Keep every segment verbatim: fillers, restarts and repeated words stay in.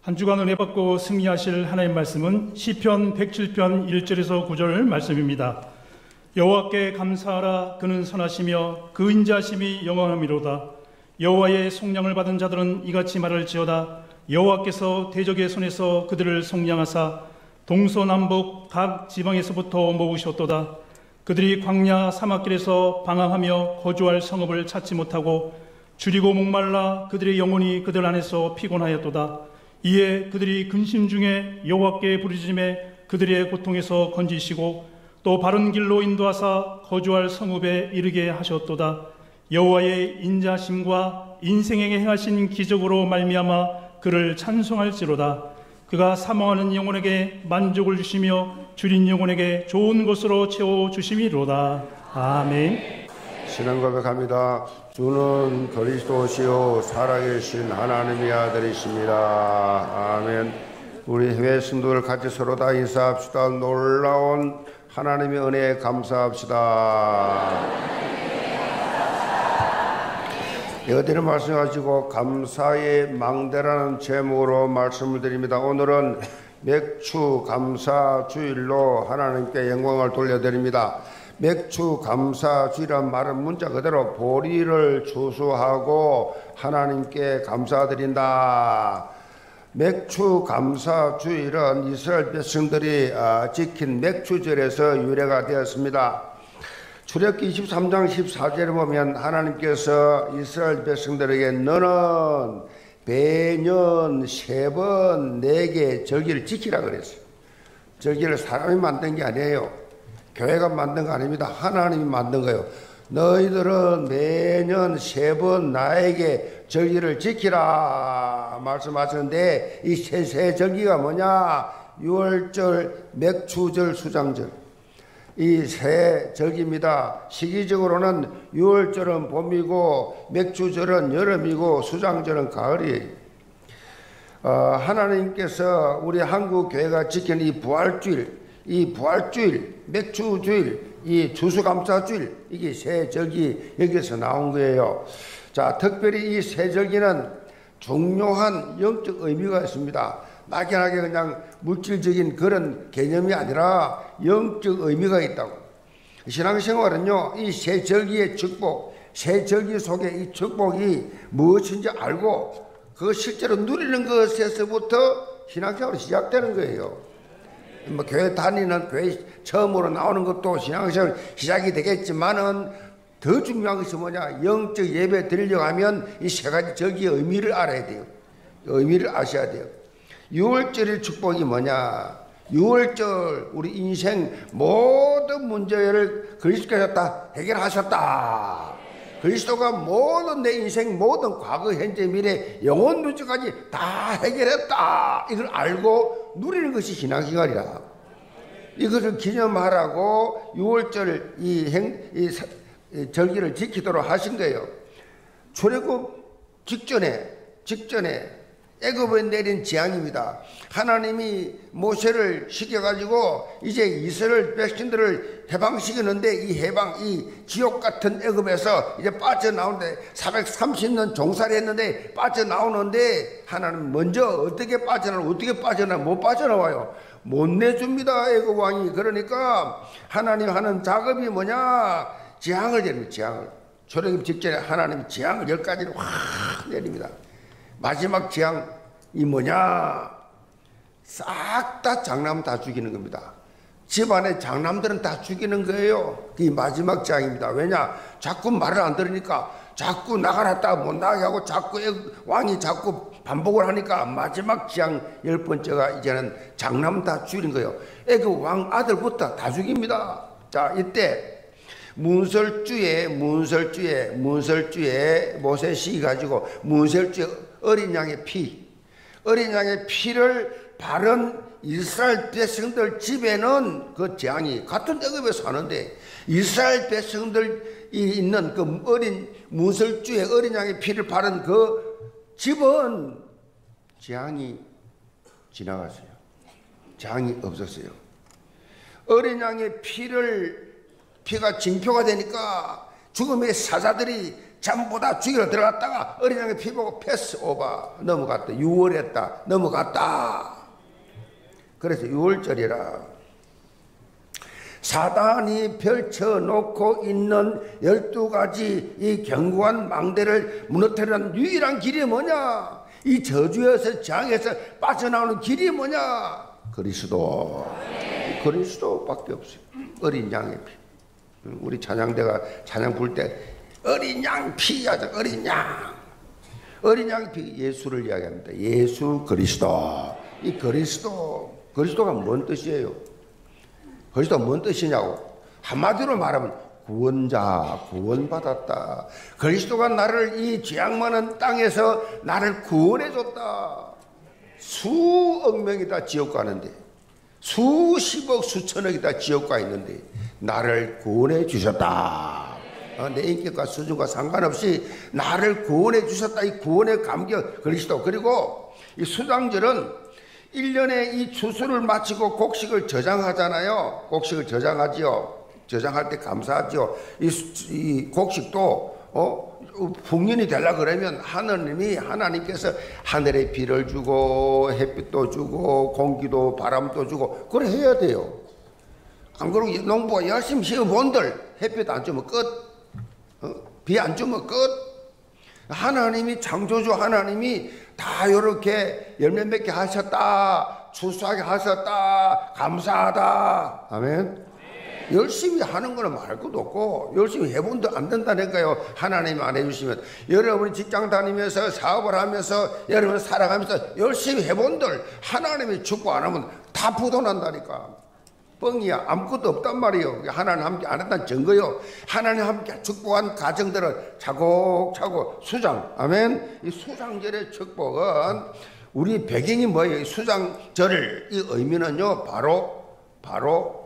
한 주간 은혜 받고 승리하실 하나님 말씀은 시편 백칠 편 일 절에서 구 절 말씀입니다. 여호와께 감사하라. 그는 선하시며 그 인자하심이 영원하미로다. 여호와의 속량을 받은 자들은 이같이 말할지어다. 여호와께서 대적의 손에서 그들을 속량하사 동서남북 각 지방에서부터 모으셨도다. 그들이 광야 사막길에서 방황하며 거주할 성읍을 찾지 못하고 줄이고 목말라 그들의 영혼이 그들 안에서 피곤하였도다. 이에 그들이 근심 중에 여호와께 부르짖음에 그들의 고통에서 건지시고 또 바른 길로 인도하사 거주할 성읍에 이르게 하셨도다. 여호와의 인자심과 인생에게 행하신 기적으로 말미암아 그를 찬송할지로다. 그가 사망하는 영혼에게 만족을 주시며 줄인 영혼에게 좋은 것으로 채워주심이로다. 아멘. 신앙 고백합니다. 주는 그리스도시요 살아계신 하나님의 아들이십니다. 아멘. 우리 해외 성도들 같이 서로 다 인사합시다. 놀라운 하나님의 은혜에 감사합시다. 여기를 말씀하시고 감사의 망대라는 제목으로 말씀을 드립니다. 오늘은 맥주 감사 주일로 하나님께 영광을 돌려드립니다. 맥주 감사 주일이란 말은 문자 그대로 보리를 추수하고 하나님께 감사드린다. 맥주 감사 주일은 이스라엘 백성들이 지킨 맥주절에서 유래가 되었습니다. 출애굽기 이십삼 장 십사 절에 보면 하나님께서 이스라엘 백성들에게 너는 매년 세 번 내게 절기를 지키라 그랬어요. 절기를 사람이 만든 게 아니에요. 교회가 만든 거 아닙니다. 하나님이 만든 거예요. 너희들은 매년 세 번 나에게 절기를 지키라 말씀하셨는데 이 세 세 절기가 뭐냐? 유월절, 맥주절, 수장절. 이 세 절기입니다. 시기적으로는 유월절은 봄이고 맥주절은 여름이고 수장절은 가을이에요. 어, 하나님께서 우리 한국 교회가 지킨 이 부활주일, 이 부활주일, 맥주주일, 이 추수감사주일, 이게 세 절기 여기서 나온 거예요. 자, 특별히 이 세 절기는 중요한 영적 의미가 있습니다. 막연하게 그냥 물질적인 그런 개념이 아니라 영적 의미가 있다고. 신앙생활은요, 이 세 절기의 축복, 세 절기 속에 이 축복이 무엇인지 알고 그거 실제로 누리는 것에서부터 신앙생활이 시작되는 거예요. 뭐 교회 다니는 교회 처음으로 나오는 것도 신앙생활 시작이 되겠지만은 더 중요한 것이 뭐냐? 영적 예배 드리려고 하면 이 세 가지 절기의 의미를 알아야 돼요. 의미를 아셔야 돼요. 유월절의 축복이 뭐냐? 유월절 우리 인생 모든 문제를 그리스도께서 다 해결하셨다. 그리스도가 모든 내 인생 모든 과거 현재 미래 영원 문제까지 다 해결했다. 이걸 알고 누리는 것이 신앙생활이라. 이것을 기념하라고 유월절 이 행, 이, 이 절기를 지키도록 하신 거예요. 출애굽 직전에 직전에 애굽에 내린 재앙입니다. 하나님이 모세를 시켜가지고 이제 이스라엘 백성들을 해방시키는데 이 해방, 이 지옥 같은 애굽에서 이제 빠져나오는데 사백삼십 년 종살이 했는데 빠져나오는데 하나님 먼저 어떻게 빠져나와, 어떻게 빠져나와, 못 빠져나와요. 못 내줍니다, 애굽 왕이. 그러니까 하나님 하는 작업이 뭐냐? 재앙을 내립니다, 재앙을. 출애굽 직전에 하나님이 재앙을 열 가지를 확 내립니다. 마지막 재앙이 뭐냐? 싹 다 장남 다 죽이는 겁니다. 집안의 장남들은 다 죽이는 거예요. 이 마지막 재앙입니다. 왜냐? 자꾸 말을 안 들으니까 자꾸 나가놨다가 못 나가게 하고 자꾸 왕이 자꾸 반복을 하니까 마지막 재앙 열 번째가 이제는 장남 다 죽이는 거예요. 그 왕 아들부터 다 죽입니다. 자, 이때 문설주에 문설주에 문설주에 모세시 가지고 문설주에 어린 양의 피, 어린 양의 피를 바른 이스라엘 백성들 집에는 그 재앙이 같은 애굽에 사는데 이스라엘 백성들이 있는 그 어린 문설주에 어린 양의 피를 바른 그 집은 재앙이 지나갔어요. 재앙이 없었어요. 어린 양의 피를 피가 징표가 되니까 죽음의 사자들이 전부 다 죽이러 들어갔다가 어린 양의 피 보고 패스 오버 넘어갔다. 유월했다. 넘어갔다. 그래서 유월절이라 사단이 펼쳐놓고 있는 열두 가지 이 견고한 망대를 무너뜨리는 유일한 길이 뭐냐? 이 저주에서 장에서 빠져나오는 길이 뭐냐? 그리스도. 그리스도밖에 없어요. 어린 양의 피. 우리 찬양대가 찬양 부를 때 어린 양 피 하자. 어린 양. 어린 양 피 예수를 이야기합니다. 예수 그리스도. 이 그리스도. 그리스도가 뭔 뜻이에요? 그리스도가 뭔 뜻이냐고. 한마디로 말하면 구원자, 구원받았다. 그리스도가 나를 이 죄악 많은 땅에서 나를 구원해줬다. 수억 명이 다 지옥 가는데, 수십억, 수천억이 다 지옥 가 있는데 나를 구원해 주셨다. 어, 내 인격과 수준과 상관없이 나를 구원해 주셨다. 이 구원의 감격 그리스도. 그리고 이 수장절은 일 년에 이 추수를 마치고 곡식을 저장하잖아요. 곡식을 저장하지요. 저장할 때 감사하죠. 이, 이 곡식도 어, 풍년이 되려 그러면 하나님이 하나님께서 하늘에 비를 주고 햇빛도 주고 공기도 바람도 주고 그래 해야 돼요. 안 그러고 농부가 열심히 시어본들 햇빛 안 주면 끝, 어? 비 안 주면 끝. 하나님이 창조주 하나님이 다 이렇게 열매 맺게 하셨다. 추수하게 하셨다. 감사하다. 아멘. 열심히 하는 거는 말 것도 없고 열심히 해본도 안 된다니까요. 하나님이 안 해주시면. 여러분이 직장 다니면서 사업을 하면서 여러분 살아가면서 열심히 해본들 하나님이 축복 안 하면 다 부도난다니까. 뻥이야. 아무것도 없단 말이에요. 하나님 함께 안 했다는 증거요. 하나님 함께 축복한 가정들은 차곡차곡 수장. 아멘. 이 수장절의 축복은 우리 배경이 뭐예요? 이 수장절 이 의미는요. 바로 바로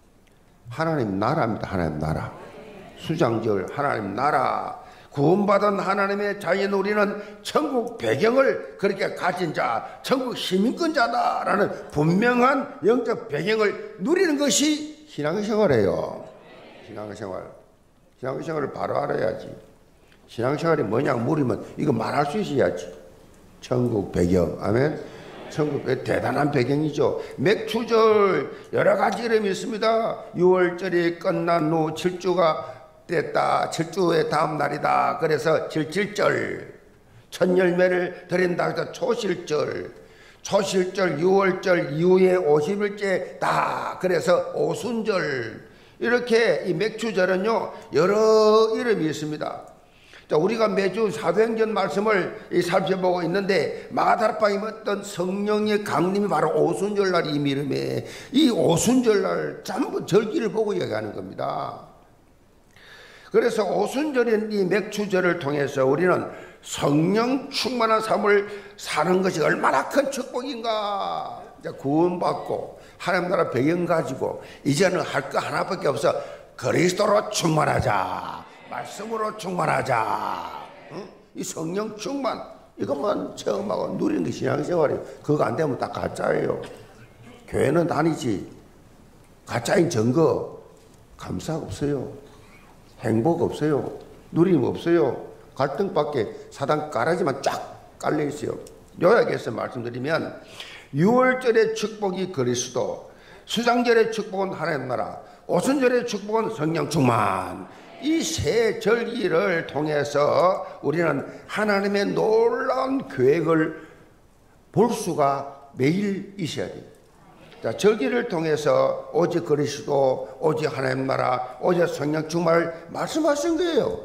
하나님 나라입니다. 하나님 나라. 수장절 하나님 나라. 구원받은 하나님의 자인 우리는 천국 배경을 그렇게 가진 자, 천국 시민권자다라는 분명한 영적 배경을 누리는 것이 신앙생활이에요. 신앙생활. 신앙생활을 바로 알아야지. 신앙생활이 뭐냐고 물으면 이거 말할 수 있어야지. 천국 배경. 아멘. 천국 배경. 대단한 배경이죠. 맥추절 여러 가지 이름이 있습니다. 유월절이 끝난 후 칠 주가 됐다. 칠 주의 다음 날이다. 그래서 칠칠절 첫 열매를 드린다. 그래서 초실절, 초실절 유월절 이후에 오십 일째다. 그래서 오순절. 이렇게 이 맥추절은요 여러 이름이 있습니다. 자, 우리가 매주 사도행전 말씀을 살펴보고 있는데 마가다락방에 어떤 성령의 강림이 바로 오순절날 이 이름에 이 오순절날 전부 절기를 보고 얘기하는 겁니다. 그래서 오순절인 이 맥추절을 통해서 우리는 성령 충만한 삶을 사는 것이 얼마나 큰 축복인가. 이제 구원받고 하나님 나라 배경 가지고 이제는 할 거 하나밖에 없어. 그리스도로 충만하자. 말씀으로 충만하자. 응? 이 성령 충만 이것만 체험하고 누리는 게 신앙생활이에요. 그거 안 되면 다 가짜예요. 교회는 다니지 가짜인 증거 감사가 없어요. 행복 없어요. 누림 없어요. 갈등밖에 사단 가라지만 쫙 깔려 있어요. 요약해서 말씀드리면 유월절의 축복이 그리스도, 수장절의 축복은 하나님 나라, 오순절의 축복은 성령 충만. 이 세 절기를 통해서 우리는 하나님의 놀라운 계획을 볼 수가 매일 있어야 돼요. 자, 절기를 통해서 오직 그리스도, 오직 하나님 나라, 오직 성령 충만을 말씀하신 거예요.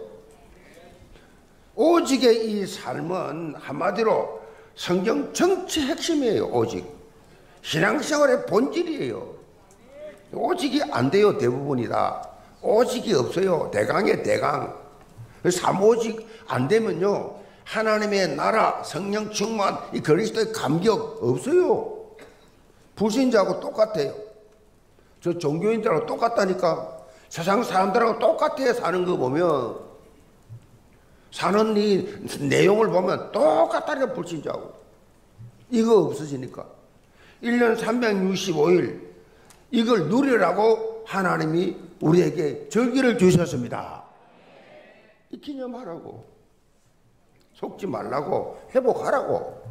오직의 이 삶은 한마디로 성경 정치 핵심이에요. 오직 신앙생활의 본질이에요. 오직이 안 돼요. 대부분이 다 오직이 없어요. 대강의 대강. 삼오직 안 되면요 하나님의 나라, 성령 충만, 이 그리스도의 감격 없어요. 불신자하고 똑같아요. 저 종교인들하고 똑같다니까. 세상 사람들하고 똑같아. 사는 거 보면, 사는 이 내용을 보면 똑같다니까. 불신자하고 이거 없어지니까 일 년 삼백육십오 일 이걸 누리라고 하나님이 우리에게 절기를 주셨습니다. 이 기념하라고. 속지 말라고, 회복하라고.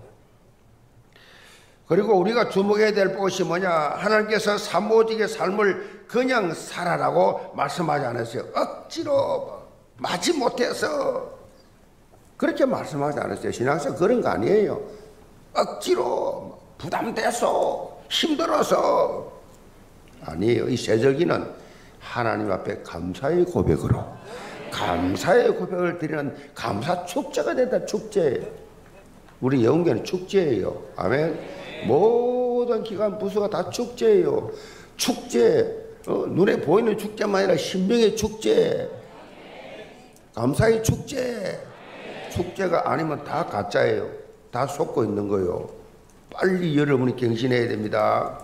그리고 우리가 주목해야 될 것이 뭐냐? 하나님께서 사모직의 삶을 그냥 살아라고 말씀하지 않았어요. 억지로 마치 못해서 그렇게 말씀하지 않았어요. 신앙에서 그런 거 아니에요. 억지로 부담돼서 힘들어서 아니에요. 이 세절기는 하나님 앞에 감사의 고백으로, 감사의 고백을 드리는 감사 축제가 된다. 축제. 우리 영계는 축제예요. 아멘. 모든 기간 부수가 다 축제예요. 축제. 어, 눈에 보이는 축제만 아니라 신명의 축제, 감사의 축제. 축제가 아니면 다 가짜예요. 다 속고 있는 거예요. 빨리 여러분이 갱신해야 됩니다.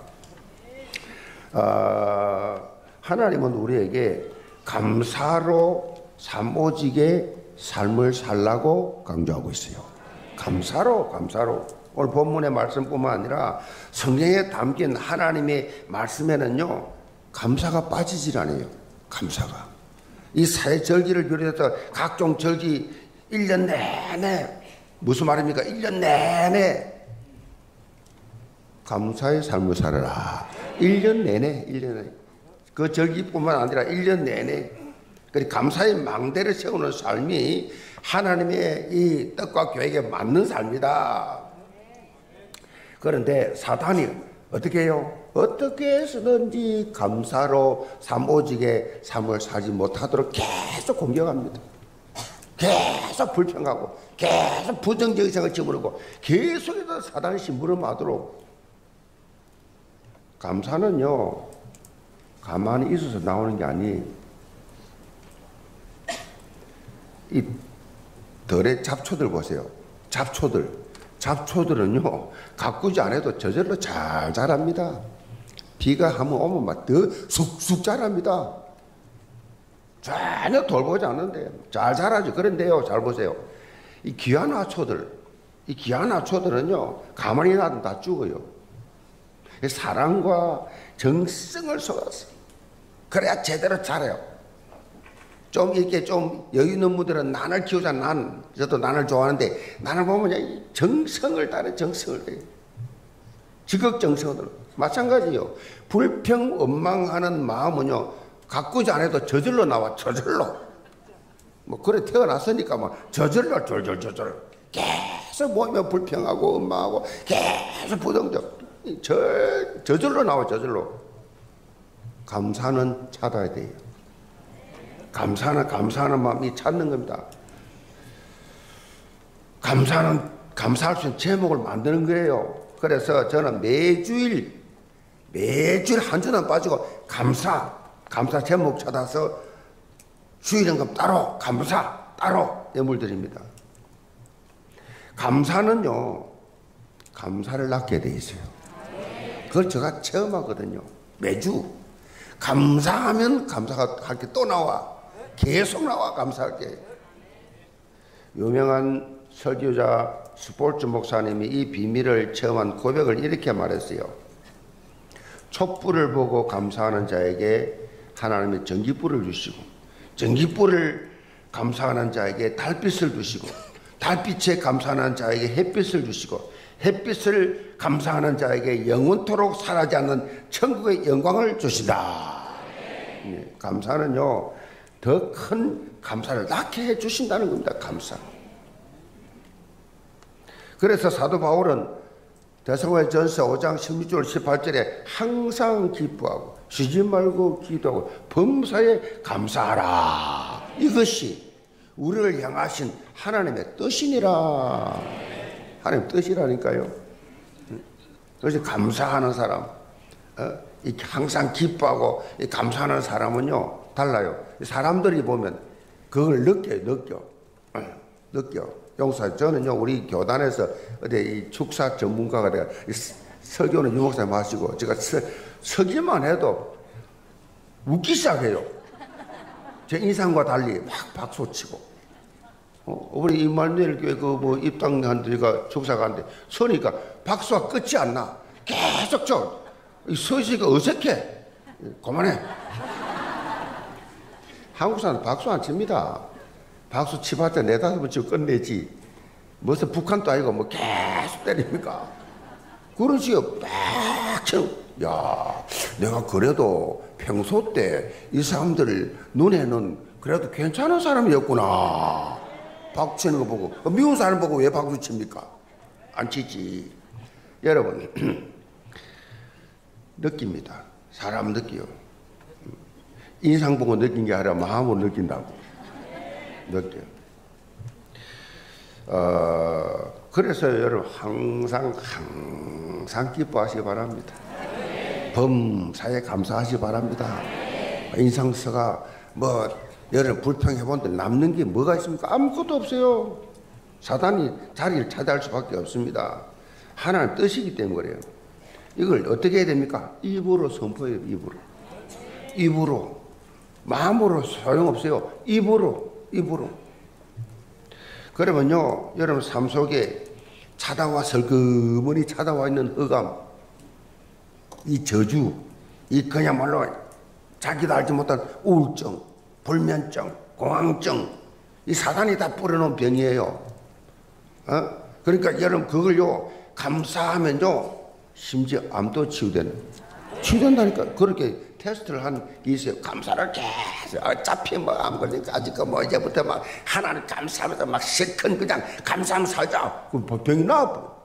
아, 하나님은 우리에게 감사로 사모직의 삶을 살라고 강조하고 있어요. 감사로, 감사로. 오늘 본문의 말씀뿐만 아니라 성경에 담긴 하나님의 말씀에는요, 감사가 빠지질 않아요. 감사가. 이 사회절기를 비롯해서 각종 절기 일 년 내내, 무슨 말입니까? 일 년 내내 감사의 삶을 살아라. 일 년 내내, 일 년 내내. 그 절기뿐만 아니라 일 년 내내 그 감사의 망대를 세우는 삶이 하나님의 이 뜻과 계획에 맞는 삶이다. 그런데 사탄이 어떻게 해요? 어떻게 해서든지 감사로 사모직의 삶을 살지 못하도록 계속 공격합니다. 계속 불평하고 계속 부정적인 생각을 집어넣고 계속해서 사단이 심부름하도록. 감사는요, 가만히 있어서 나오는 게 아니에요. 이 덜의 잡초들 보세요. 잡초들. 잡초들은요, 가꾸지 않아도 저절로 잘 자랍니다. 비가 한번 오면 막 더 쑥쑥 자랍니다. 전혀 돌보지 않는데 잘 자라죠. 그런데요, 잘 보세요. 이 귀한 화초들, 이 귀한 화초들은요, 가만히 놔두면 다 죽어요. 사랑과 정성을 쏟아서 그래야 제대로 자라요. 좀 이렇게 좀 여유 있는 분들은 난을 키우자. 난 저도 난을 좋아하는데 난을 보면 정성을 따르 정성을 해요. 지극정성으로. 마찬가지요. 불평 원망하는 마음은요, 가꾸지 않아도 저절로 나와. 저절로. 뭐 그래 태어났으니까 막 저절로 절절절절 계속 모이면 불평하고 원망하고 계속 부정적. 저 저절로 나와. 저절로. 감사는 찾아야 돼요. 감사는 감사하는 마음이 찾는 겁니다. 감사는 감사할 수 있는 제목을 만드는 거예요. 그래서 저는 매주일 매주일 한 주는 빠지고 감사 감사 제목 찾아서 주일연금 따로 감사 따로 예물 드립니다. 감사는요, 감사를 낳게 돼 있어요. 그걸 제가 체험하거든요. 매주 감사하면 감사가 할 게 또 나와. 계속 나와. 감사할 게. 유명한 설교자 스폴츠 목사님이 이 비밀을 체험한 고백을 이렇게 말했어요. 촛불을 보고 감사하는 자에게 하나님이 전기불을 주시고, 전기불을 감사하는 자에게 달빛을 주시고, 달빛에 감사하는 자에게 햇빛을 주시고, 햇빛을 감사하는 자에게 영원토록 사라지지 않는 천국의 영광을 주신다. 네, 감사는요, 더 큰 감사를 낳게 해 주신다는 겁니다. 감사. 그래서 사도 바울은 데살로니가전서 오 장 십육 절 십팔 절에 항상 기뻐하고 쉬지 말고 기도하고 범사에 감사하라. 이것이 우리를 향하신 하나님의 뜻이니라. 하나님 뜻이라니까요. 그래서 감사하는 사람, 어? 이렇게 항상 기뻐하고 감사하는 사람은요, 달라요. 사람들이 보면 그걸 느껴요. 느껴. 어, 느껴. 용사, 저는요, 우리 교단에서 어디 이 축사 전문가가 돼가 설교는 유목사님 하시고, 제가 서, 서기만 해도 웃기 시작해요. 제 인상과 달리 막 박수 치고. 어, 우리 임마누엘 교회 그 뭐 입당한 데가 축사 가는데 서니까 박수가 끝이 안 나. 계속 저, 이 서시가 어색해. 그만해. 한국 사람 박수 안 칩니다. 박수 치봤자 네다섯 번 치고 끝내지. 무슨 북한도 아니고 뭐 계속 때립니까? 그런 식으로 빡쳐. 야, 내가 그래도 평소 때 이 사람들 눈에는 그래도 괜찮은 사람이었구나. 박수 치는 거 보고. 미운 사람 보고 왜 박수 칩니까? 안 치지. 여러분, 느낍니다. 사람 느껴요. 인상 보고 느낀 게 아니라 마음으로 느낀다고. 느껴요. 어, 그래서 여러분 항상 항상 기뻐하시기 바랍니다. 범사에 감사하시기 바랍니다. 인상서가 뭐 여러분 불평해 본데 남는 게 뭐가 있습니까? 아무것도 없어요. 사단이 자리를 차지할 수밖에 없습니다. 하나님 뜻이기 때문에 그래요. 이걸 어떻게 해야 됩니까? 입으로 선포해요. 입으로. 입으로. 마음으로 소용없어요. 입으로. 입으로. 그러면요, 여러분 삶 속에 찾아와 설그머니 찾아와 있는 흑암, 이 저주, 이 그야말로 자기도 알지 못한 우울증, 불면증, 공황증, 이 사단이 다 뿌려놓은 병이에요. 어? 그러니까 여러분 그걸요 감사하면요 심지어 암도 치유되는, 치유된다니까. 그렇게 테스트를 한 게 있어요. 감사를 계속 어차피 뭐 암 걸리니까 아직 뭐 이제부터 막 하나님 감사하면서 막 실컷 그냥 감사하면서 살자. 그 병이 나아버려.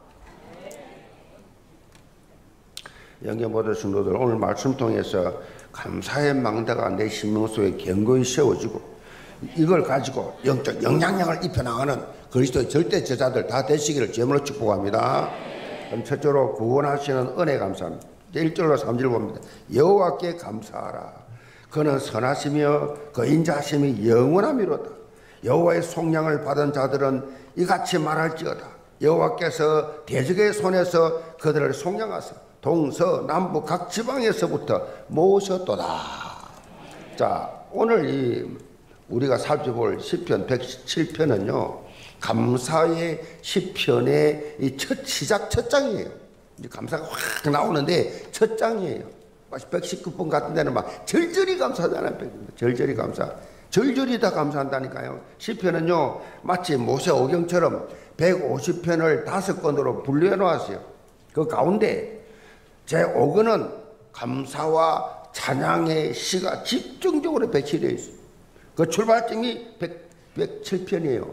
영계 모든 성도들, 오늘 말씀 통해서 감사의 망대가 내 심령 속에 견고히 세워지고 이걸 가지고 영적 영향력을 입혀나가는 그리스도의 절대 제자들 다 되시기를 제물로 축복합니다. 그럼 첫째로 구원하시는 은혜 감사합니다. 일 절로 삼 절 봅니다. 여호와께 감사하라. 그는 선하시며 그 인자하심이 영원함이로다. 여호와의 속량을 받은 자들은 이같이 말할지어다. 여호와께서 대적의 손에서 그들을 속량하사 동서남북 각 지방에서부터 모으셨도다. 자, 오늘 이 우리가 살펴볼 시편 백십칠 편은요 감사의 시편의 이 첫 시작 첫 장이에요. 이제 감사가 확 나오는데 첫 장이에요. 백십구 편 같은 데는 막 절절히 감사하잖아요. 절절히 감사. 절절히 다 감사한다니까요. 시편은요 마치 모세오경처럼 백오십 편을 다섯 권으로 분류해 놓았어요. 그 가운데 제오 권은 감사와 찬양의 시가 집중적으로 배치되어 있어요. 그 출발점이 백칠 편이에요.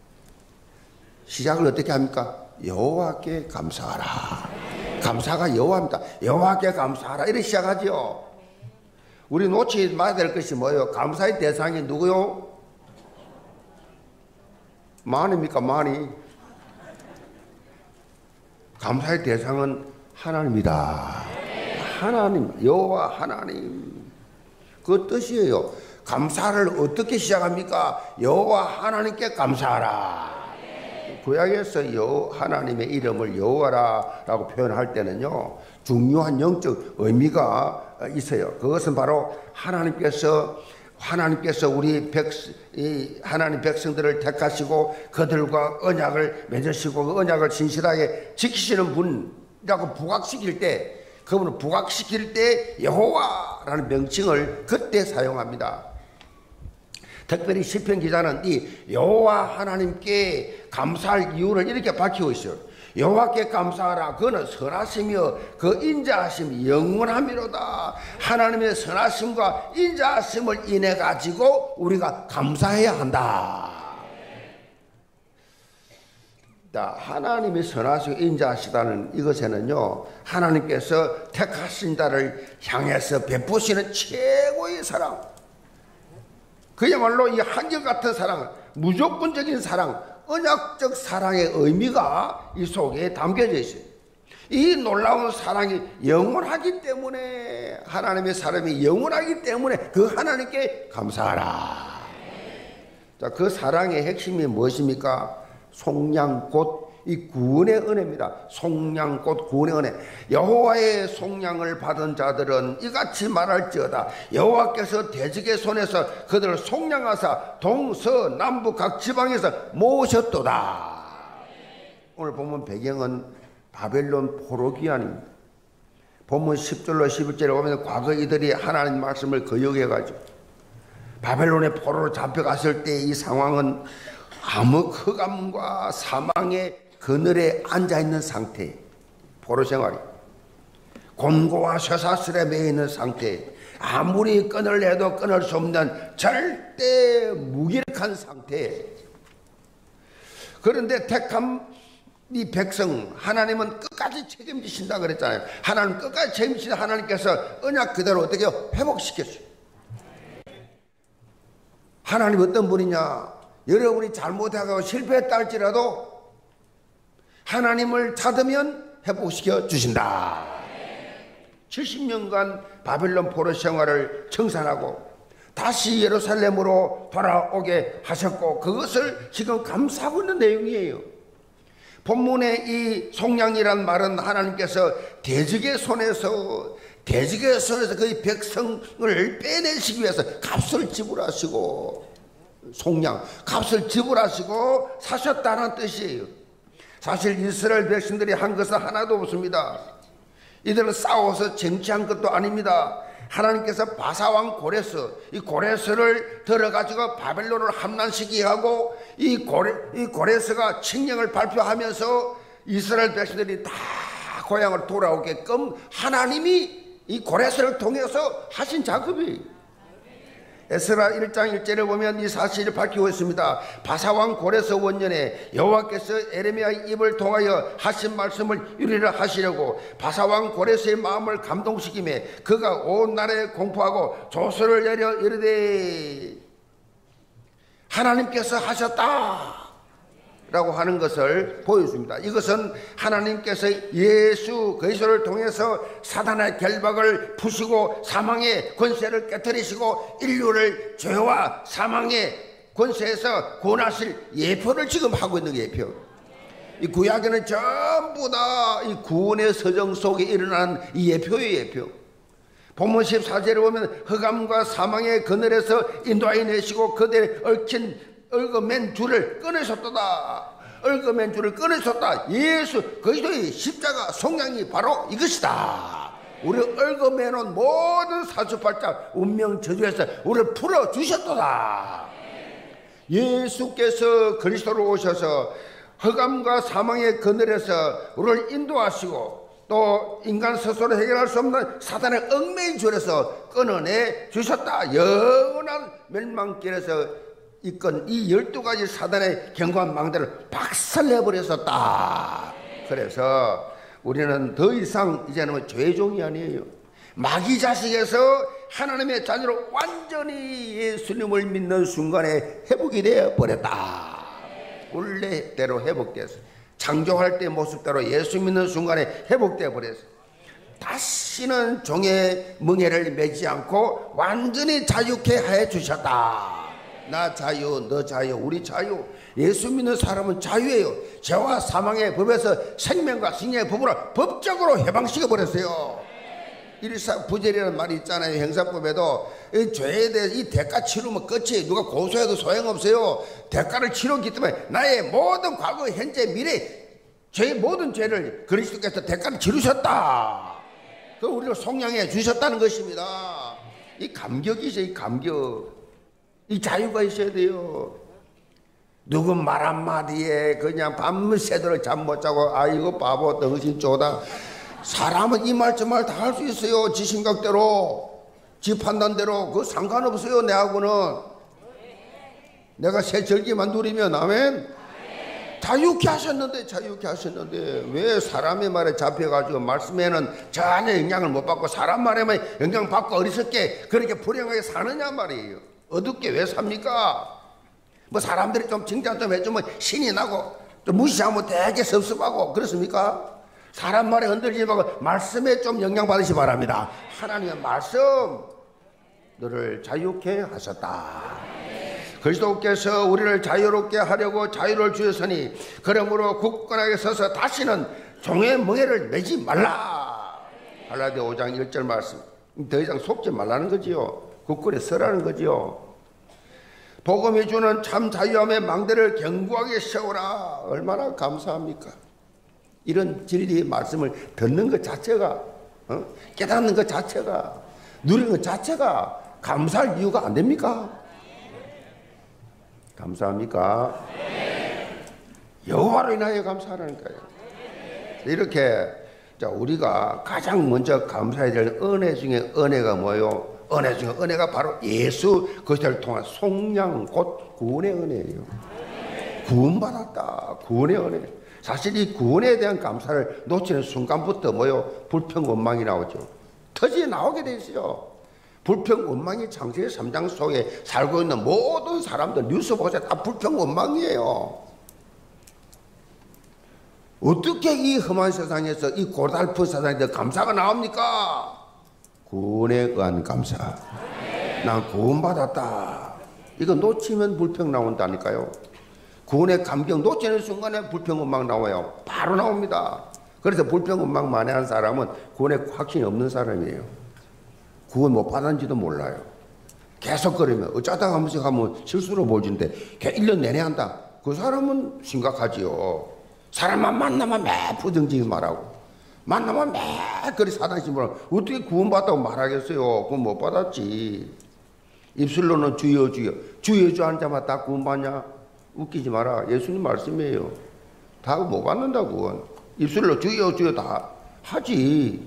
시작을 어떻게 합니까? 여호와께 감사하라. 감사가 여호와입니다. 여호와께 감사하라. 이렇게 시작하죠. 우리 놓치지 말아야 될 것이 뭐예요? 감사의 대상이 누구요? 만입니까? 만이. 감사의 대상은 하나님이다. 하나님, 여호와 하나님. 그 뜻이에요. 감사를 어떻게 시작합니까? 여호와 하나님께 감사하라. 구약에서 여 하나님의 이름을 여호와라라고 표현할 때는요 중요한 영적 의미가 있어요. 그것은 바로 하나님께서 하나님께서 우리 백 이 하나님 백성들을 택하시고 그들과 언약을 맺으시고 그 언약을 신실하게 지키시는 분이라고 부각시킬 때, 그분을 부각시킬 때 여호와라는 명칭을 그때 사용합니다. 특별히 시편 기자는 이 여호와 하나님께 감사할 이유를 이렇게 밝히고 있어요. 여호와께 감사하라. 그는 선하시며 그 인자하심이 영원함이로다. 하나님의 선하심과 인자하심을 인해 가지고 우리가 감사해야 한다. 자, 하나님이 선하시고 인자하시다는 이것에는요 하나님께서 택하신 자를 향해서 베푸시는 최고의 사랑, 그야말로 이 한결같은 사랑, 무조건적인 사랑, 언약적 사랑의 의미가 이 속에 담겨져 있어요. 이 놀라운 사랑이 영원하기 때문에, 하나님의 사랑이 영원하기 때문에 그 하나님께 감사하라. 자, 그 사랑의 핵심이 무엇입니까? 속량 곧 이 구원의 은혜입니다. 속량 곧 구원의 은혜. 여호와의 속량을 받은 자들은 이같이 말할지어다. 여호와께서 대적의 손에서 그들을 속량하사 동서남북 각 지방에서 모으셨도다. 오늘 본문 배경은 바벨론 포로 귀환입니다. 본문 십 절로 십일 절에 보면 과거 이들이 하나님 말씀을 거역해가지고 바벨론의 포로로 잡혀갔을 때 이 상황은 암흑 흑암과 사망의 그늘에 앉아있는 상태, 포로생활이 곤고와 쇠사슬에 매이는 상태, 아무리 끊을 해도 끊을 수 없는 절대 무기력한 상태. 그런데 택한 이 백성, 하나님은 끝까지 책임지신다 그랬잖아요. 하나님 끝까지 책임지신 하나님께서 언약 그대로 어떻게 회복시켰어요. 하나님 어떤 분이냐? 여러분이 잘못하고 실패했다 할지라도 하나님을 찾으면 회복시켜 주신다. 칠십 년간 바빌론 포로 생활을 청산하고 다시 예루살렘으로 돌아오게 하셨고, 그것을 지금 감사하고 있는 내용이에요. 본문의 이 속량이란 말은 하나님께서 대적의 손에서 대적의 손에서 그 백성을 빼내시기 위해서 값을 지불하시고, 속량, 값을 지불하시고 사셨다는 뜻이에요. 사실 이스라엘 백성들이 한 것은 하나도 없습니다. 이들은 싸워서 쟁취한 것도 아닙니다. 하나님께서 바사왕 고레스, 이 고레스를 들어가지고 바벨론을 함난시키게 하고, 이 고레, 이 고레스가 칙령을 발표하면서 이스라엘 백성들이 다 고향을 돌아오게끔 하나님이 이 고레스를 통해서 하신 작업이. 에스라 일 장 일 절에 보면 이 사실을 밝히고 있습니다. 바사왕 고레스 원년에 여호와께서 에레미야의 입을 통하여 하신 말씀을 유리를 하시려고 바사왕 고레스의 마음을 감동시키며 그가 온 나라에 공포하고 조서를 내려 이르되 하나님께서 하셨다 라고 하는 것을 보여줍니다. 이것은 하나님께서 예수 그리스도를 통해서 사단의 결박을 푸시고 사망의 권세를 깨뜨리시고 인류를 죄와 사망의 권세에서 구원하실 예표를 지금 하고 있는 예표. 이 구약에는 전부 다 이 구원의 서정 속에 일어난 이 예표의 예표. 본문 십사 절에 보면 흑암과 사망의 그늘에서 인도하여 내시고 그들의 얽힌 얽어맨 줄을 끊으셨도다. 얽어맨 줄을 끊으셨다. 예수 그리스도의 십자가 속량이 바로 이것이다. 우리를 얽어매놓은 모든 사주팔자 운명 저주에서 우리를 풀어주셨도다. 예수께서 그리스도로 오셔서 흑암과 사망의 그늘에서 우리를 인도하시고 또 인간 스스로 해결할 수 없는 사단의 얽매인 줄에서 끊어내 주셨다. 영원한 멸망길에서 이건 이 열두 가지 사단의 견고한 망대를 박살내버렸었다. 그래서 우리는 더 이상 이제는 죄종이 아니에요. 마귀 자식에서 하나님의 자녀로 완전히 예수님을 믿는 순간에 회복이 되어 버렸다. 원래대로 회복됐어. 창조할 때 모습대로 예수 믿는 순간에 회복되어 버렸어. 다시는 종의 멍에를 매지 않고 완전히 자유케 해 주셨다. 나 자유, 너 자유, 우리 자유. 예수 믿는 사람은 자유예요. 죄와 사망의 법에서 생명과 승리의 법으로 법적으로 해방시켜 버렸어요. 일사부절이라는 말이 있잖아요. 형사법에도 이 죄에 대해 이 대가 치르면 끝이. 누가 고소해도 소용없어요. 대가를 치렀기 때문에 나의 모든 과거, 현재, 미래 죄의 모든 죄를 그리스도께서 대가를 치르셨다. 그 우리를 속량해 주셨다는 것입니다. 이 감격이죠. 이 감격. 이 자유가 있어야 돼요. 누구 말 한마디에 그냥 밤새도록 잠 못 자고 아이고 바보 덩신 쪼다. 사람은 이 말 저 말 다 할 수 있어요. 지 생각대로, 지 판단대로. 그거 상관없어요. 내하고는. 내가 새 절기만 누리면 아멘. 자유케 하셨는데 자유케 하셨는데 왜 사람의 말에 잡혀가지고 말씀에는 전혀 영향을 못 받고 사람 말에만 영향받고 어리석게 그렇게 불행하게 사느냐 말이에요. 어둡게 왜 삽니까? 뭐 사람들이 좀 칭찬 좀 해주면 신이 나고 좀 무시하면 되게 섭섭하고 그렇습니까? 사람 말에 흔들리지 말고 말씀에 좀 영향받으시 바랍니다. 하나님의 말씀 너를 자유케 하셨다. 그리스도께서 우리를 자유롭게 하려고 자유를 주셨으니 그러므로 굳건하게 서서 다시는 종의 멍에를 매지 말라. 갈라디아 오 장 일 절 말씀. 더 이상 속지 말라는 거지요. 굳건히 서라는 거지요. 복음이 주는 참 자유함의 망대를 견고하게 세우라. 얼마나 감사합니까? 이런 진리의 말씀을 듣는 것 자체가, 어? 깨닫는 것 자체가, 누리는 것 자체가 감사할 이유가 안 됩니까? 감사합니까? 네. 여호와로 인하여 감사하라니까요. 네. 이렇게 자, 우리가 가장 먼저 감사해야 될 은혜 중에 은혜가 뭐요? 은혜 중에 은혜가 바로 예수 그리스도를 통한 속량 곧 구원의 은혜예요. 네. 구원받았다. 구원의 은혜. 사실 이 구원에 대한 감사를 놓치는 순간부터 뭐요? 불평 원망이 나오죠. 터져 나오게 돼 있어요. 불평 원망이 창세기 삼 장 속에 살고 있는 모든 사람들 뉴스 보세요. 다 불평 원망이에요. 어떻게 이 험한 세상에서 이 고달픈 세상에서 감사가 나옵니까? 구원에 의한 감사. 난 구원받았다. 이거 놓치면 불평 나온다니까요. 구원의 감격 놓치는 순간에 불평 원망 나와요. 바로 나옵니다. 그래서 불평 원망 만회한 사람은 구원에 확신이 없는 사람이에요. 구원 못 받았는지도 몰라요. 계속 그러면 어쩌다가 한 번씩 하면 실수로 보여주는데 일 년 내내 한다. 그 사람은 심각하지요. 사람만 만나면 매 부정적인 말하고 만나면 매 그리 사단식 말하고 어떻게 구원받다고 말하겠어요. 그건 못 받았지. 입술로는 주여 주여 주여 주 한 자만 다 구원받냐? 웃기지 마라. 예수님 말씀이에요. 다 못 받는다고. 입술로 주여 주여 다 하지.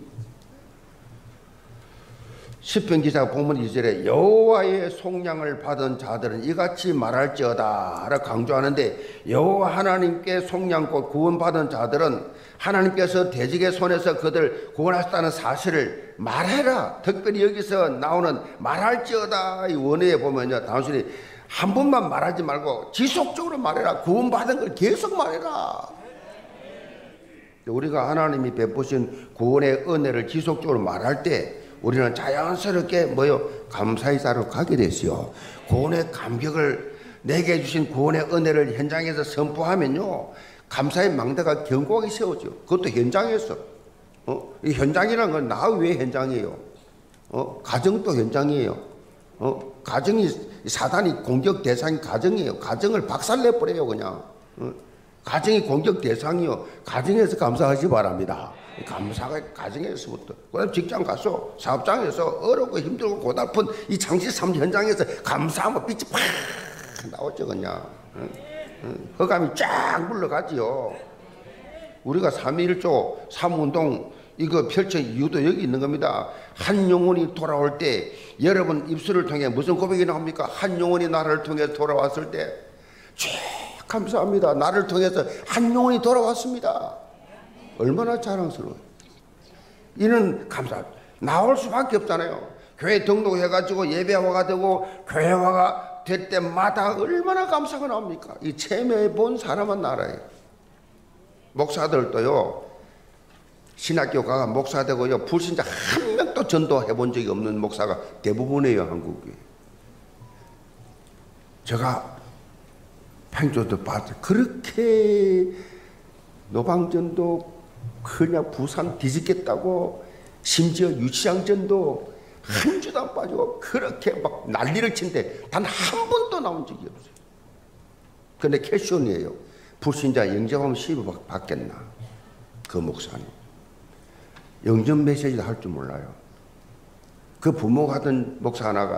시편 기사가 본문 이 절에 여호와의 속량을 받은 자들은 이같이 말할지어다 라 강조하는데, 여호와 하나님께 속량 곧 구원받은 자들은 하나님께서 대적의 손에서 그들 구원하셨다는 사실을 말해라. 특별히 여기서 나오는 말할지어다 이 원어에 보면요, 단순히 한 번만 말하지 말고 지속적으로 말해라. 구원받은 걸 계속 말해라. 우리가 하나님이 베푸신 구원의 은혜를 지속적으로 말할 때 우리는 자연스럽게 뭐요? 감사의 자로 가게 됐어요. 구원의 감격을 내게 주신 구원의 은혜를 현장에서 선포하면요, 감사의 망대가 견고하게 세워져. 그것도 현장에서. 어? 이 현장이라는 건 나 외의 현장이에요. 어? 가정도 현장이에요. 어? 가정이 사단이 공격 대상이 가정이에요. 가정을 박살내버려요 그냥. 어? 가정이 공격 대상이요. 가정에서 감사하시 바랍니다. 감사가 가정에서부터. 그다음 직장 가서 사업장에서 어렵고 힘들고 고달픈 이 창시 삶 현장에서 감사하면 빛이 팍 나오죠 그냥. 응? 응. 허감이 쫙 물러가지요. 우리가 삼일조 삼운동 이거 펼쳐 이유도 여기 있는 겁니다. 한 영혼이 돌아올 때 여러분 입술을 통해 무슨 고백이 나옵니까? 한 영혼이 나를 통해 돌아왔을 때 쫙 감사합니다. 나를 통해서 한 영혼이 돌아왔습니다. 얼마나 자랑스러워요. 이는 감사. 나올 수밖에 없잖아요. 교회 등록해가지고 예배화가 되고 교회화가 될 때마다 얼마나 감사가 나옵니까? 이 체험해본 사람은 알아요. 목사들도요, 신학교 가가 목사 되고요, 불신자 한 명도 전도해본 적이 없는 목사가 대부분이에요, 한국에. 제가 팽조도 봤어요. 그렇게 노방전도 그냥 부산 뒤집겠다고, 심지어 유치장전도 한 주도 안 빠지고 그렇게 막 난리를 친데 단 한 번도 나온 적이 없어요. 근데 캐시온이에요. 불신자 영접하면 시비 받겠나? 그 목사님. 영접 메시지도 할 줄 몰라요. 그 부모가 하던 목사 하나가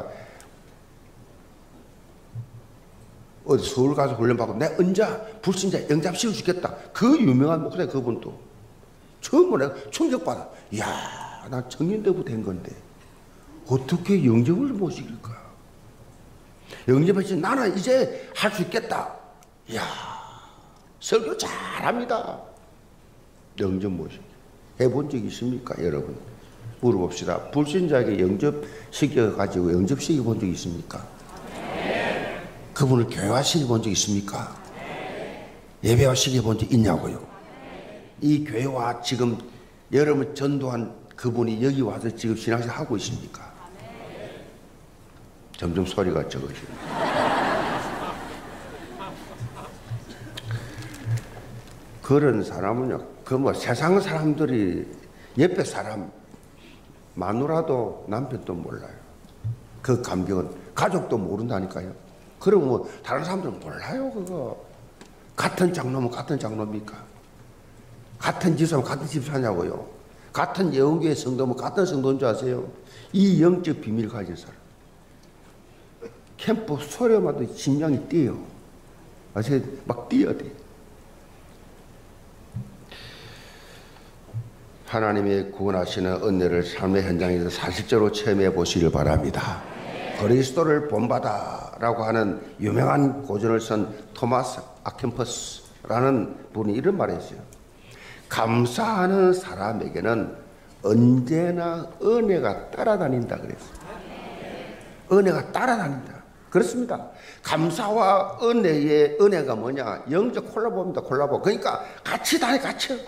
어디 서울 가서 훈련받고 내 언제 불신자 영접 시켜주겠다. 그 유명한 목사님 그분도. 처음으로 내가 충격받아. 이야, 나 청년대부 된 건데 어떻게 영접을 못 시킬까? 영접했지. 나는 이제 할 수 있겠다. 이야, 설교 잘합니다. 영접 못 시켜. 해본 적 있습니까, 여러분? 물어봅시다. 불신자에게 영접시켜가지고 영접시켜 본 적 있습니까? 네. 그분을 교회화시켜 본 적 있습니까? 네. 예배화시켜 본 적 있냐고요? 네. 이 교회와 지금 여러분 전도한 그분이 여기 와서 지금 신앙생활 하고 있습니까? 네. 점점 소리가 적어집니다. 그런 사람은요, 그 뭐 세상 사람들이 옆에 사람 마누라도 남편도 몰라요. 그 감격은 가족도 모른다니까요. 그럼 뭐 다른 사람들은 몰라요. 그거 같은 장로면 같은 장로입니까? 같은 집사면 같은 집사냐고요. 같은 예언교회 성도면 같은 성도인 줄 아세요? 이 영적 비밀을 가진 사람 캠프 소리만 도 심장이 뛰어요. 아시 막 뛰어야 돼. 하나님이 구원하시는 은혜를 삶의 현장에서 사실적으로 체험해 보시길 바랍니다. 그리스도를 본받아라고 하는 유명한 고전을 쓴 토마스 아켄퍼스라는 분이 이런 말을 했어요. 감사하는 사람에게는 언제나 은혜가 따라다닌다 그랬어요. 은혜가 따라다닌다. 그렇습니다. 감사와 은혜의 은혜가 뭐냐? 영적 콜라보입니다. 콜라보. 그러니까 같이 다니 같이.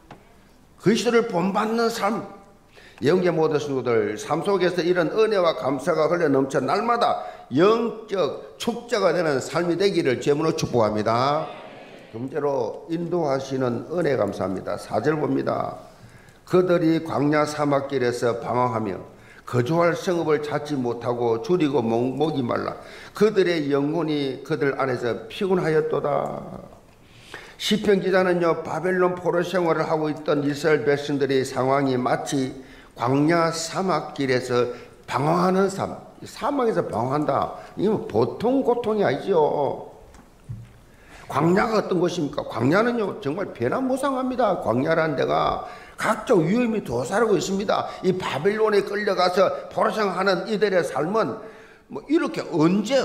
그리스도를 본받는 삶. 영계 모든 성도들 삶 속에서 이런 은혜와 감사가 흘러 넘쳐 날마다 영적 축제가 되는 삶이 되기를 제물로 축복합니다. 금제로 인도하시는 은혜 감사합니다. 사 절 봅니다. 그들이 광야 사막길에서 방황하며 거주할 성읍을 찾지 못하고 줄이고 목, 목이 말라 그들의 영혼이 그들 안에서 피곤하였도다. 시편 기자는요, 바벨론 포로 생활을 하고 있던 이스라엘 백성들의 상황이 마치 광야 사막길에서 방황하는 삶, 사막에서 방황한다. 이건 보통 고통이 아니죠. 광야가 어떤 것입니까? 광야는요 정말 변화무쌍합니다. 광야라는 데가 각종 위험이 도사리고 있습니다. 이 바벨론에 끌려가서 포로 생활하는 이들의 삶은 뭐 이렇게 언제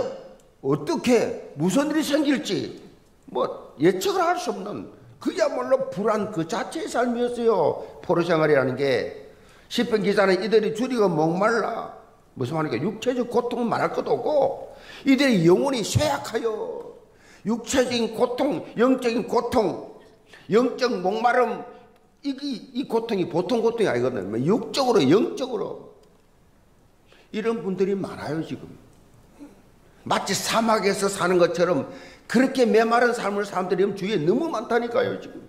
어떻게 무슨 일이 생길지 뭐 예측을 할 수 없는 그야말로 불안 그 자체의 삶이었어요. 포로 생활이라는 게. 시편 기자는 이들이 줄이고 목말라 무슨 말입니까? 육체적 고통은 말할 것도 없고 이들의 영혼이 쇠약하여 육체적인 고통, 영적인 고통, 영적 목마름 이, 이 고통이 보통 고통이 아니거든요. 육적으로 영적으로 이런 분들이 많아요. 지금 마치 사막에서 사는 것처럼 그렇게 메마른 삶을 사람들이 주위에 너무 많다니까요. 지금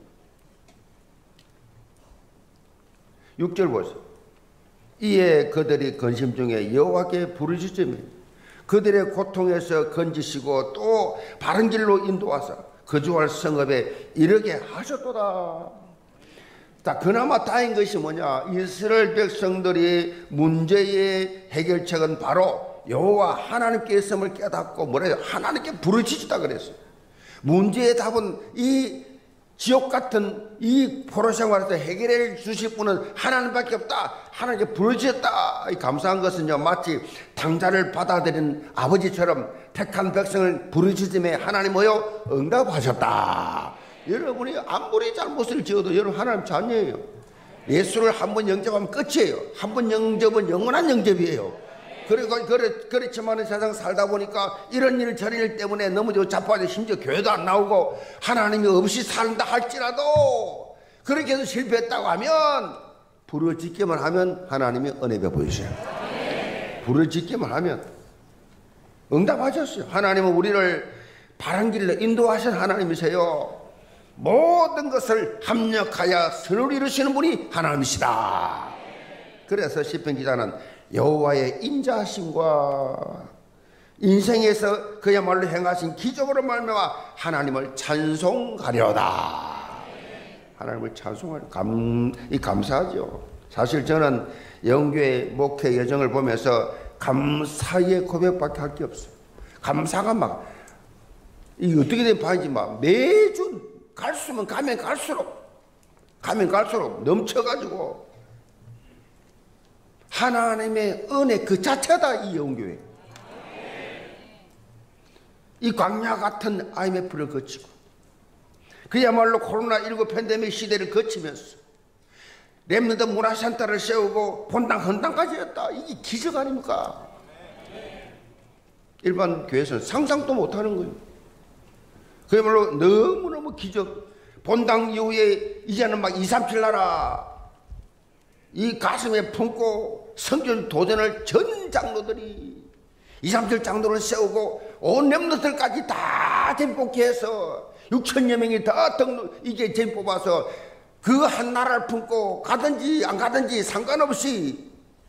육 절 보세요. 이에 그들이 근심 중에 여호와께 부르짖으며 그들의 고통에서 건지시고 또 바른 길로 인도하사 거주할 성읍에 이르게 하셨도다. 자, 그나마 다행인 것이 뭐냐? 이스라엘 백성들이 문제의 해결책은 바로 여호와 하나님께 있음을 깨닫고 뭐래요? 하나님께 부르짖다 그랬어요. 문제의 답은 이 지옥 같은 이 포로 생활에서 해결해 주실 분은 하나님밖에 없다. 하나님께 부르짖었다. 감사한 것은요, 마치 당자를 받아들인 아버지처럼 택한 백성을 부르짖음에 하나님이요 응답하셨다. 여러분이 아무리 잘못을 지어도 여러분 하나님 자녀예요. 예수를 한 번 영접하면 끝이에요. 한 번 영접은 영원한 영접이에요. 그리고 그렇, 그렇지만 세상 살다 보니까 이런 일 저런 일 때문에 너무 자빠져 심지어 교회도 안 나오고 하나님이 없이 산다 할지라도 그렇게 해서 실패했다고 하면 부르짖기만 하면 하나님이 은혜 베푸시죠. 부르짖기만 하면 응답하셨어요. 하나님은 우리를 바른 길로 인도하신 하나님이세요. 모든 것을 합력하여 선을 이루시는 분이 하나님이시다. 그래서 시편 기자는 여호와의 인자하심과 인생에서 그야말로 행하신 기적으로 말미암아 하나님을 찬송하려다. 하나님을 찬송하려 감, 이 감사하죠. 사실 저는 영교회 목회 여정을 보면서 감사의 고백밖에 할 게 없어요. 감사가 막 이 어떻게 된 바인지 막 매주 갈수면 가면 갈수록 가면 갈수록 넘쳐가지고 하나님의 은혜 그 자체다. 이 영교회 이 광야 같은 아이엠에프를 거치고 그야말로 코로나십구 팬데믹 시대를 거치면서 렘넌트 문화센터를 세우고 본당 헌당까지 했다. 이게 기적 아닙니까? 일반 교회에서는 상상도 못하는 거예요. 그야말로 너무너무 기적. 본당 이후에 이제는 막 이삼칠 나라 이 가슴에 품고 성전 도전을 전 장로들이 이삼칠 장로를 세우고 온 렘넌트들까지 다 재뽑기해서 육천여 명이 다 등록 이제 재뽑아서 그 한 나라를 품고 가든지 안 가든지 상관없이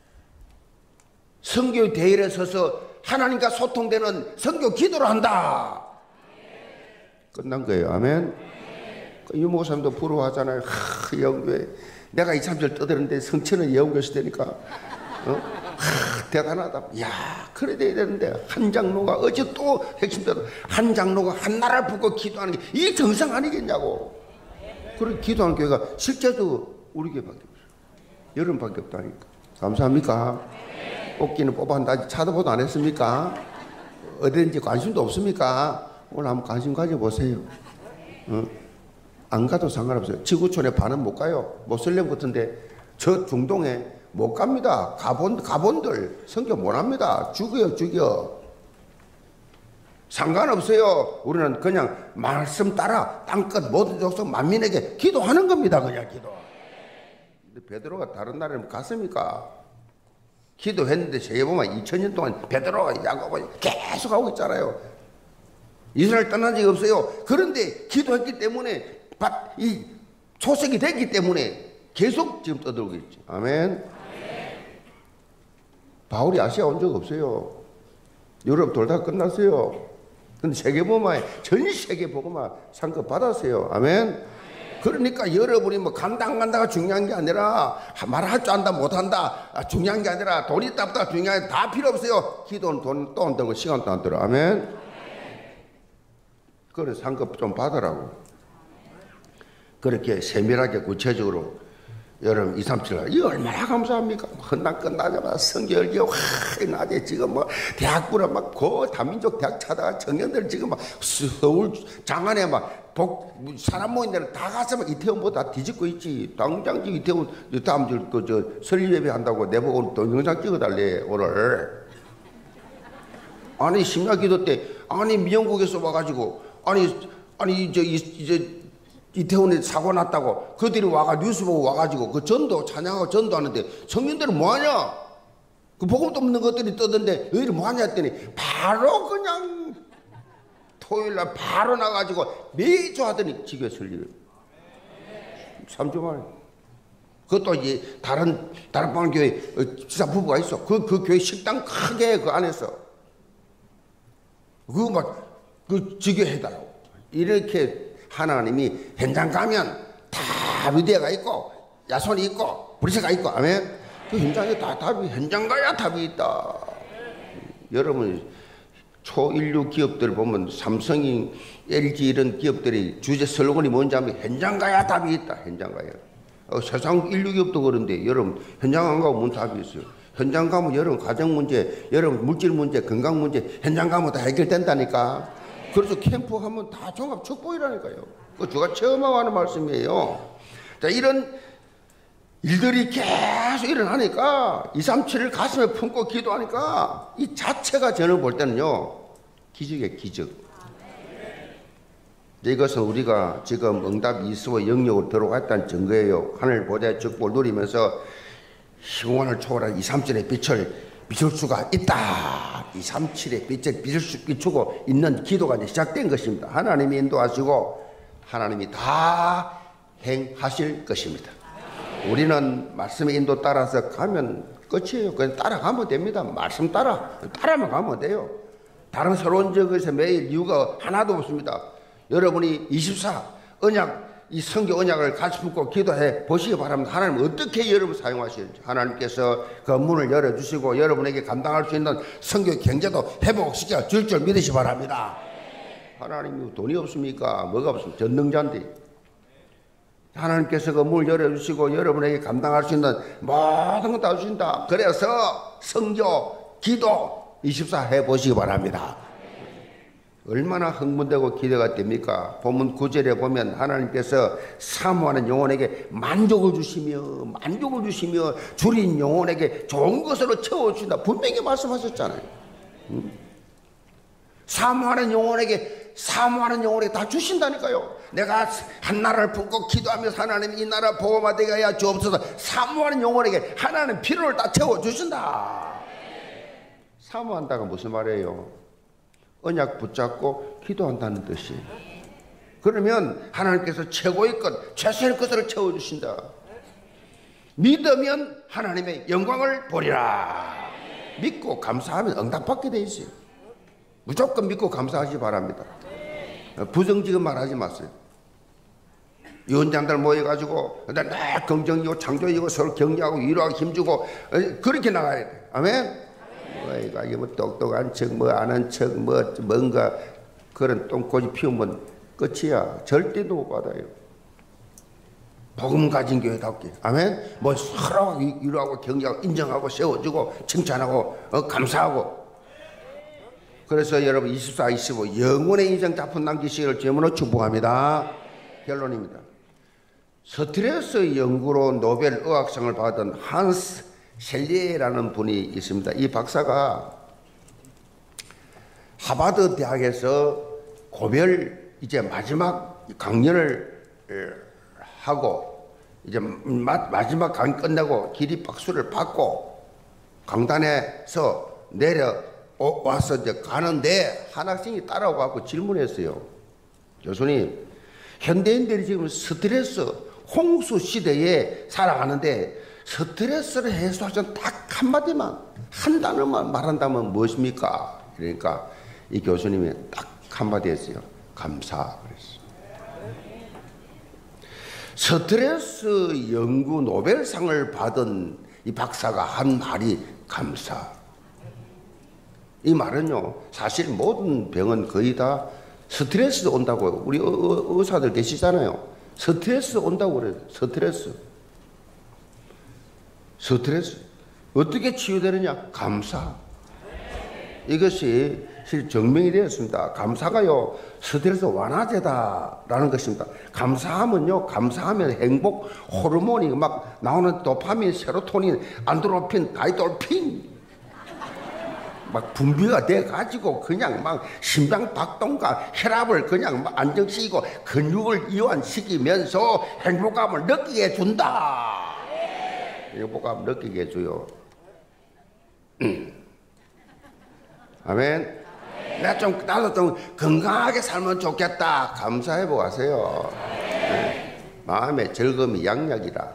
선교 대회에 서서 하나님과 소통되는 선교 기도를 한다. 끝난 거예요. 아멘. 유 목사님도 부러워하잖아요. 하, 영교회 내가 이삼 절 떠드는데 성천은 예언교시 되니까 어? 하, 대단하다. 야, 그래 돼야 되는데 한 장로가 어제 또 핵심대로 한 장로가 한 나라를 붙고 기도하는 게 이게 정상 아니겠냐고. 그렇게 기도하는 교회가 실제도 우리 교회밖에 없어요. 여름밖에 없다니까. 감사합니까? 뽑기는 뽑았는데 찾아보도 안 했습니까? 어디든지 관심도 없습니까? 오늘 한번 관심 가져보세요. 어? 안 가도 상관없어요. 지구촌에 반은 못 가요. 모슬렘 같은데 저 중동에 못 갑니다. 가본, 가본들 성교 못 합니다. 죽여요, 죽여. 상관없어요. 우리는 그냥 말씀 따라 땅끝 모든 족속 만민에게 기도하는 겁니다. 그냥 기도. 근데 베드로가 다른 나라에 갔습니까? 기도했는데 세계 보면 이천 년 동안 베드로가 야고보 계속 하고 있잖아요. 이스라엘 떠난 적이 없어요. 그런데 기도했기 때문에 이 초석이 됐기 때문에 계속 지금 떠들고 있지. 아멘. 바울이 아시아 온 적 없어요. 유럽 돌다 끝났어요. 근데 세계복음화에 전 세계복음화 상급 받았어요. 아멘. 그러니까 여러분이 뭐 간다 안 간다가 중요한 게 아니라 말할 줄 안다 못한다 중요한 게 아니라 돈 있다 없다 중요한 게 다 필요 없어요. 기도는 돈 또 안 들고 시간도 안 들어. 아멘. 그래 상급 좀 받으라고. 그렇게 세밀하게 구체적으로 여러분 이삼칠 이 얼마나 감사합니까? 헌당 끝나자마자 성경 열기 와 낮에 지금 뭐 대학부라 막 고 다민족 대학 찾아가 청년들 지금 막 서울 장안에 막 복 사람 모인 데는 다 가서 막 이태원 뭐 다 뒤집고 있지. 당장 지금 이태원 다음 주 그 저 설립 예배 한다고 내보고 또 영상 찍어달래 오늘. 아니 심야기도 때 아니 미영국에서 와가지고 아니 아니 이제 이제 이태원에 사고 났다고 그들이 와가 뉴스 보고 와가지고 그 전도 찬양하고 전도하는데 청년들은 뭐하냐? 그 복음도 없는 것들이 떠던데 너희들 뭐하냐 했더니 바로 그냥 토요일날 바로 나가지고 매주 하더니 지교회 설립을 삼 주 만에. 그것도 이제 다른 다른 방교회 지사 부부가 있어. 그, 그 교회 식당 크게 그 안에서 그거 막 그 지교회 해달라고 이렇게 하나님이 현장 가면 다 루디아가 있고 야손이 있고 브리스가 있고 아멘. 그 현장에 다 답이 현장 가야 답이 있다. 여러분 초인류 기업들 보면 삼성이 엘지 이런 기업들이 주제 슬로건이 뭔지 하면 현장 가야 답이 있다. 현장 가야. 어, 세상 인류 기업도 그런데 여러분 현장 안 가면 뭔 답이 있어요. 현장 가면 여러분 가정 문제, 여러분 물질 문제, 건강 문제 현장 가면 다 해결된다니까. 그래서 캠프 하면 다 종합 축복이라니까요. 그 주가 처음 하는 말씀이에요. 자, 이런 일들이 계속 일어나니까 이삼칠을 가슴에 품고 기도하니까 이 자체가 저는 볼 때는요 기적이에요. 기적. 이것은 우리가 지금 응답 이수와 영역으로 들어갔다는 증거예요. 하늘 보좌의 축복을 누리면서 시공간을 초월한 이삼칠의 빛을 비출 수가 있다. 이삼칠의 빛을 비추고 있는 기도가 이제 시작된 것입니다. 하나님이 인도하시고 하나님이 다 행하실 것입니다. 우리는 말씀의 인도 따라서 가면 끝이에요. 그냥 따라가면 됩니다. 말씀 따라 따라만 가면 돼요. 다른 새로운 적에서 매일 이유가 하나도 없습니다. 여러분이 이십사 언약 이 성경 언약을 같이 붙고 기도해 보시기 바랍니다. 하나님 어떻게 여러분 사용하시는지 하나님께서 그 문을 열어주시고 여러분에게 감당할 수 있는 성경 경제도 회복시켜 줄 줄 믿으시 기 바랍니다. 하나님이 돈이 없습니까? 뭐가 없습니까? 전능자인데 하나님께서 그 문을 열어주시고 여러분에게 감당할 수 있는 모든 것 다 주신다. 그래서 성교, 기도 이십사 해보시기 바랍니다. 얼마나 흥분되고 기대가 됩니까? 본문 구 절에 보면 하나님께서 사모하는 영혼에게 만족을 주시며 만족을 주시며 줄인 영혼에게 좋은 것으로 채워주신다. 분명히 말씀하셨잖아요. 음? 사모하는 영혼에게 사모하는 영혼에게 다 주신다니까요. 내가 한 나라를 품고 기도하면서 하나님 이 나라 보호받게 하여 주옵소서. 사모하는 영혼에게 하나님 필요를 다 채워주신다. 사모한다가 무슨 말이에요? 언약 붙잡고 기도한다는 뜻이. 그러면 하나님께서 최고의 것, 최선의 것을 채워주신다. 믿으면 하나님의 영광을 보리라. 믿고 감사하면 응답받게 돼 있어요. 무조건 믿고 감사하시기 바랍니다. 부정지금 말하지 마세요. 위원장들 모여가지고 늘 긍정이고 창조이고 서로 격려하고 위로하고 힘주고 그렇게 나가야 돼. 아멘? 뭐가 이게 뭐 똑똑한 척, 뭐 아는 척, 뭐 뭔가 그런 똥꼬지 피우면 끝이야. 절대도 못 받아요. 복음 가진 교회답게. 아멘? 뭐 서로 위로하고 격려하고 인정하고 세워주고 칭찬하고 어, 감사하고. 그래서 여러분 이십사, 이십오 영혼의 인생 작품 남기시기를 주님으로 축복합니다. 결론입니다. 스트레스 연구로 노벨 의학상을 받은 한스 셀리에라는 분이 있습니다. 이 박사가 하버드 대학에서 고별 이제 마지막 강연을 하고 이제 마지막 강의 끝내고 기립박수를 받고 강단에서 내려와서 이제 가는데 한 학생이 따라와서 질문했어요. 교수님, 현대인들이 지금 스트레스 홍수 시대에 살아가는데 스트레스를 해소하자는 딱 한마디만 한 단어만 말한다면 무엇입니까? 그러니까 이 교수님이 딱 한마디 했어요. 감사. 그랬어요. 스트레스 연구 노벨상을 받은 이 박사가 한 말이 감사. 이 말은요, 사실 모든 병은 거의 다 스트레스 온다고요. 우리 의사들 계시잖아요. 스트레스 온다고 그래요. 스트레스. 스트레스. 어떻게 치유되느냐? 감사. 이것이 실 증명이 되었습니다. 감사가요, 스트레스 완화제다라는 것입니다. 감사하면요, 감사하면 행복 호르몬이 막 나오는 도파민, 세로토닌, 안드로핀, 다이돌핀 막 분비가 돼가지고 그냥 막 심장 박동과 혈압을 그냥 막 안정시키고 근육을 이완시키면서 행복감을 느끼게 해준다. 행복감을 느끼게 해줘요. 아멘. 내가 좀, 나도 좀 건강하게 살면 좋겠다. 감사해보고 가세요. 네. 마음의 즐거움이 양약이라.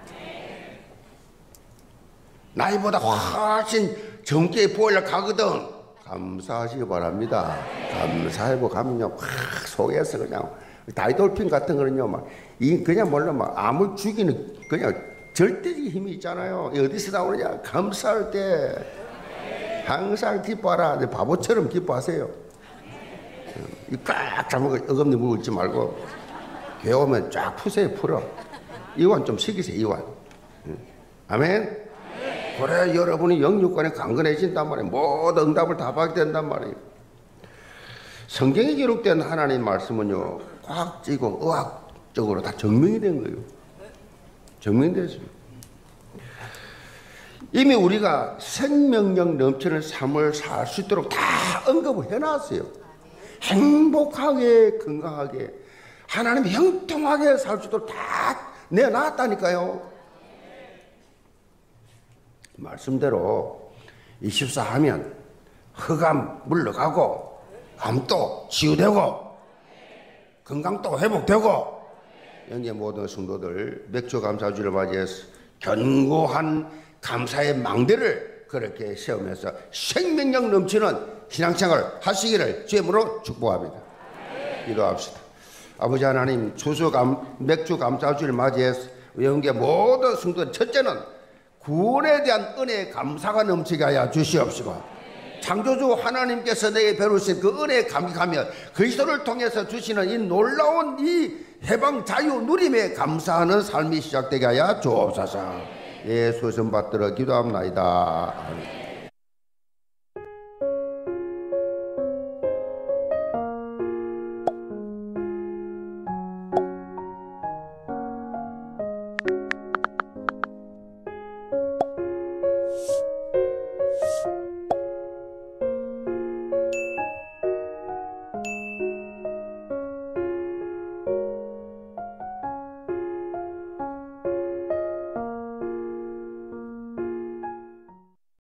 나이보다 훨씬 젊게 보이려 가거든. 감사하시기 바랍니다. 감사해보고 가면요, 확 속에서 그냥 다이돌핀 같은 거는요, 막, 이, 그냥 몰라, 막, 암을 죽이는 그냥 절대적인 힘이 있잖아요. 어디서 나오느냐? 감사할 때. 항상 기뻐하라. 바보처럼 기뻐하세요. 꽉 잡고 어금니 물지 말고 교회 오면 쫙 푸세요. 풀어. 이완 좀 시키세요. 이완. 아멘. 그래 여러분이 영육간에 강건해진단 말이에요. 모든 응답을 다 받게 된단 말이에요. 성경에 기록된 하나님 말씀은요, 과학적이고 의학적으로 다 증명이 된 거예요. 증명이 됐습니다. 이미 우리가 생명력 넘치는 삶을 살 수 있도록 다 언급을 해놨어요. 행복하게 건강하게 하나님 형통하게 살 수 있도록 다 내놨다니까요. 말씀대로 이십사 하면 흑암 물러가고 암도 치유되고 건강도 회복되고 영계 모든 성도들 맥주 감사주를 맞이해서 견고한 감사의 망대를 그렇게 세우면서 생명력 넘치는 신앙생활 하시기를 주님으로 축복합니다. 기도합시다. 아버지 하나님, 추수 감, 맥주 감사주를 맞이해서 영계 모든 성도들, 첫째는 구원에 대한 은혜의 감사가 넘치게 하여 주시옵시고, 창조주 하나님께서 내게 베푸신 그 은혜에 감격하며 그리스도를 통해서 주시는 이 놀라운 이 해방 자유 누림에 감사하는 삶이 시작되게 하여 주옵소서. 예수 좀 받들어 기도합니다.